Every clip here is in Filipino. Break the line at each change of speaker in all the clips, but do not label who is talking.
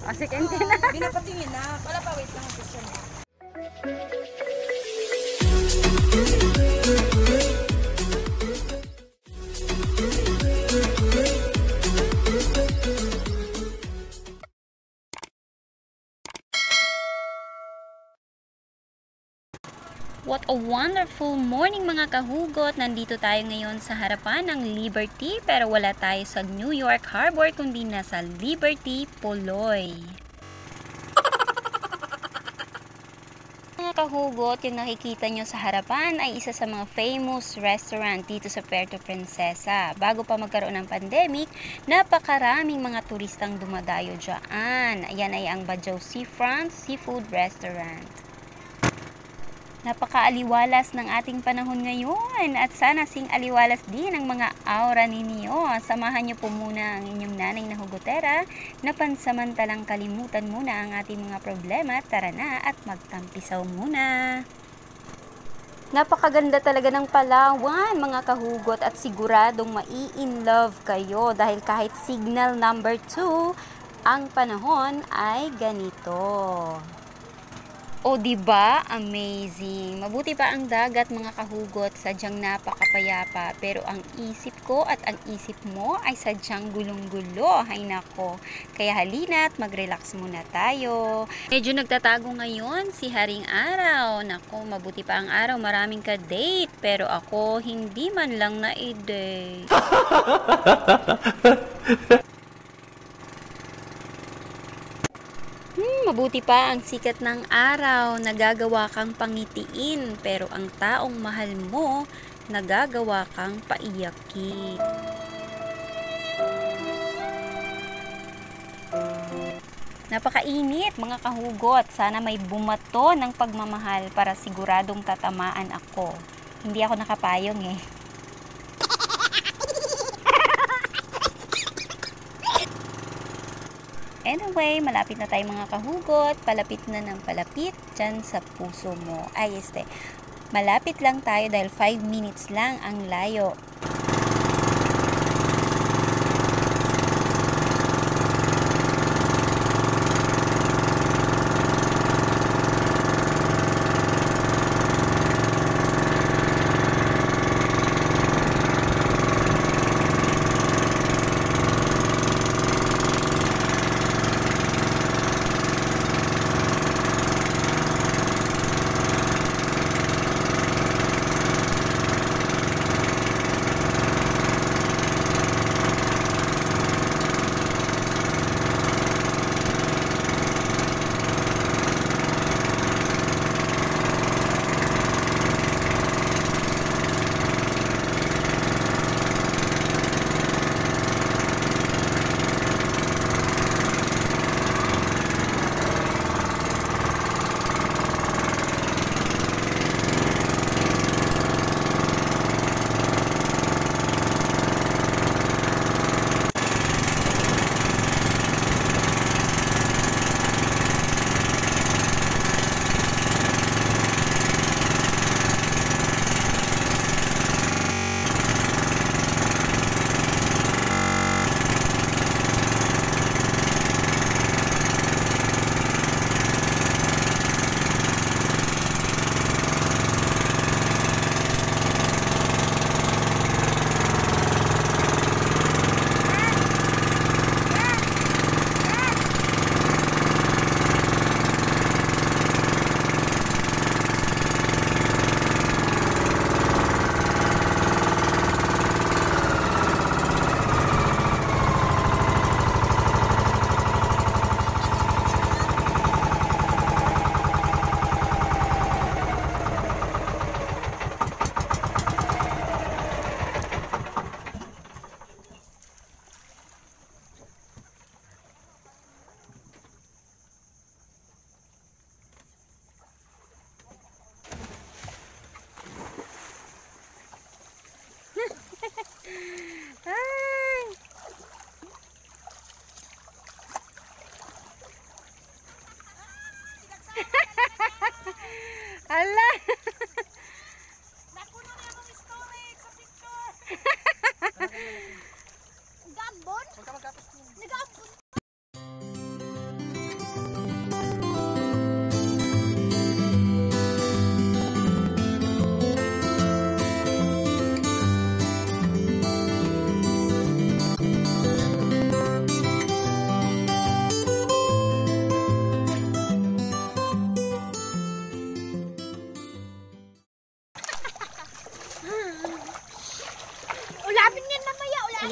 Second ka na.
Binapatingin na. Wala pa, wait lang ang question niya.
What a wonderful morning mga kahugot! Nandito tayo ngayon sa harapan ng Liberty pero wala tayo sa New York Harbor kundi nasa Liberty, Puloy. Mga kahugot, yung nakikita nyo sa harapan ay isa sa mga famous restaurant dito sa Puerto Princesa. Bago pa magkaroon ng pandemic, napakaraming mga turistang dumadayo dyan. Ayan ay ang Bajau Seafront Seafood Restaurant. Napakaaliwalas ng ating panahon ngayon at sana sing aliwalas din ang mga aura ninyo. Samahan niyo po muna ang inyong nanay na hugotera na pansamantalang kalimutan muna ang ating mga problema. Tara na at magtampisaw muna. Napakaganda talaga ng Palawan mga kahugot at siguradong mai-in-love kayo dahil kahit signal number 2 ang panahon ay ganito. O diba? Amazing. Mabuti pa ang dagat mga kahugot, sadyang napakapayapa. Pero ang isip ko at ang isip mo ay sadyang gulong-gulo. Ay nako. Kaya halina't mag-relax muna tayo. Medyo nagtatago ngayon si Haring Araw. Nako, mabuti pa ang araw. Maraming ka-date. Pero ako hindi man lang na-date. Mabuti pa ang sikat ng araw, nagagawa kang pangitiin, pero ang taong mahal mo, nagagawa kang paiyakin. Napakainit mga kahugot, sana may bumato ng pagmamahal para siguradong tatamaan ako. Hindi ako nakapayong eh. Anyway, malapit na tayo mga kahugot, palapit na ng palapit dyan sa puso mo. Ay, malapit lang tayo dahil 5 minutes lang ang layo.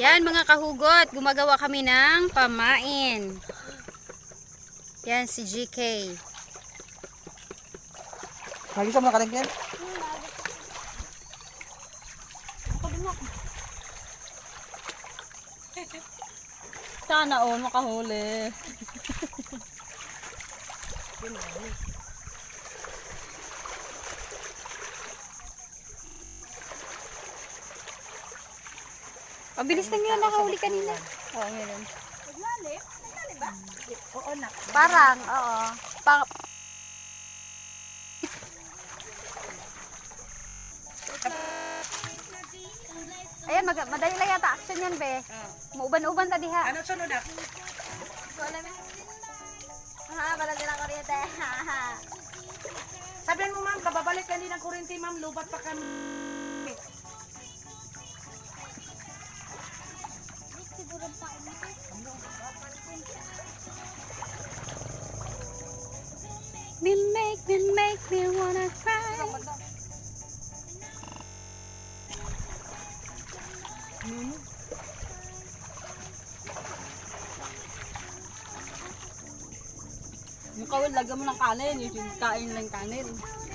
Yan mga kahugot, gumagawa kami ng pamain. Yan si GK.
Lagi sa mga kalengken?
Sana makahuli.
Mabilis na nga nakahuli kanina. Oo, meron.
Naglalim? Naglalim ba? Oo na.
Parang, oo. Ayan, madali lang yata action yan, be. Mauban-uban ta diha.
Ano sunod na?
Balagyan ang kuryente.
Sabihan mo ma'am, kababalik ka din ng kuryente ma'am, lubat pa kami.
Make me wanna cry.
Yung kawal, lagyan mo ng kanin. Yung kain lang kanin.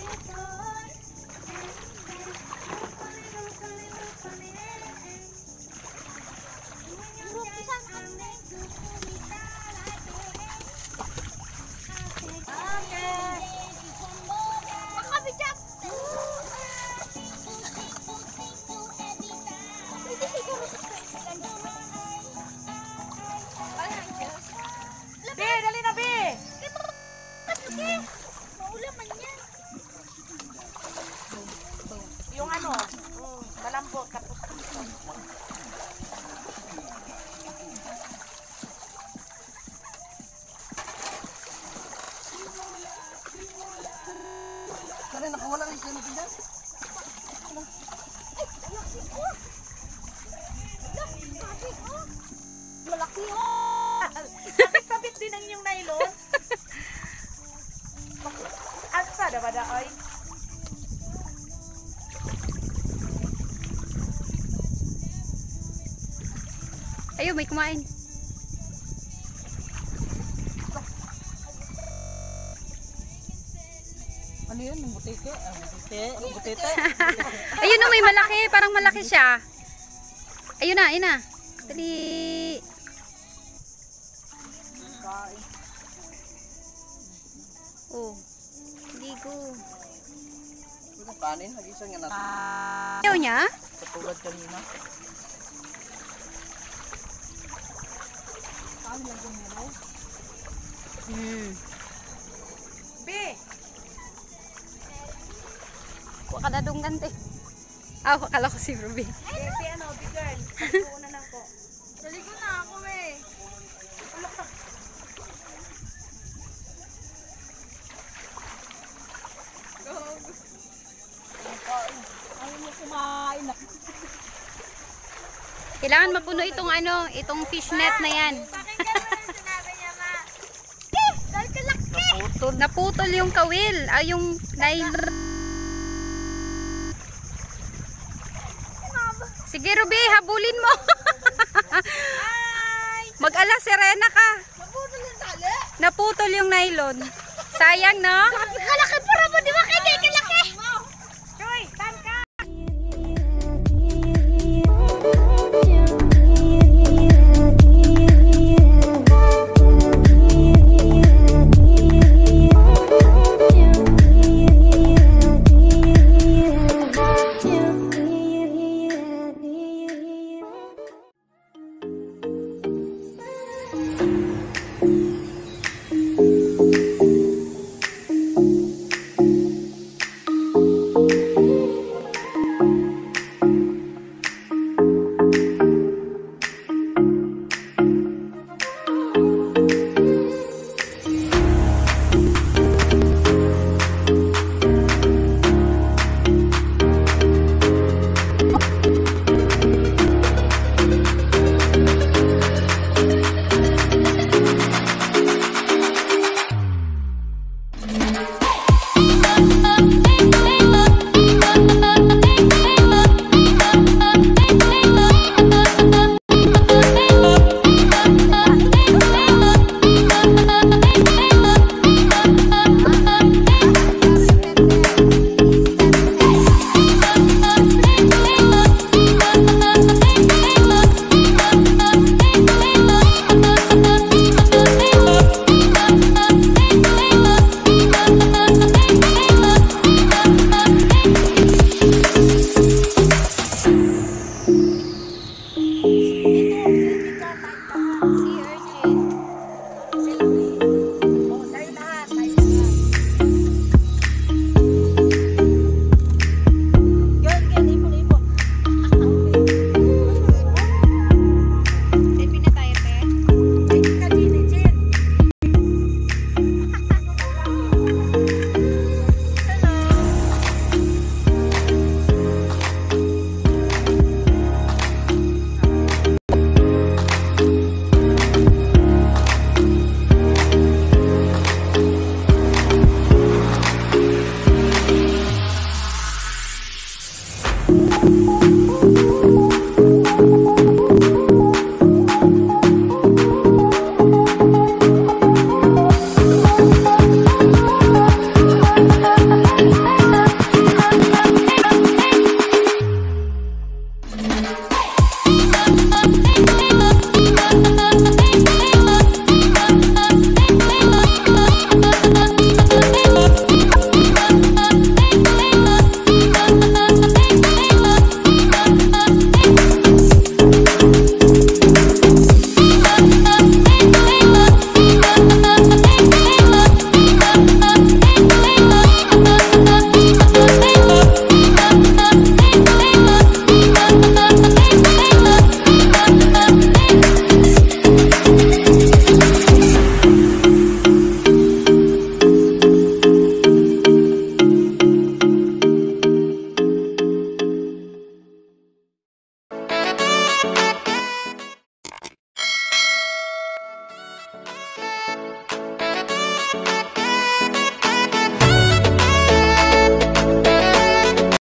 Be, dali na, Be! Yung ano, malambot, tapos
Kaya nakawala rin kayo natin dyan?
malaki oh! Sabit-sabit din ang yung nylon. Asa na ba ay?
Ayun, may kumain.
Ano yun? Yung butike? Butite?
Ayun na, may malaki. Parang malaki siya. Ayun na, ayun na. Dali. Oh. Ligo.
Ito kanin, nag-isa nga natin.
Ayaw niya?
Sa tulad kanina.
Be!
Huwag ka na dunggan, te. Ah, akala ko si Ruby.
Si ano, big girl. Una lang po. Dali ko na ako eh. Ayaw mo kumain na.
Kailangan mapuno itong ano, itong fishnet na yan.
Pakinggan mo yung sinabi niya, ma. Dahil kalaki.
Naputol.
Naputol yung kawil. Ah, yung Sige, Ruby, habulin mo. Mag-ala, Serena ka.
Mabudol yung tali.
Naputol yung nylon. Sayang, no?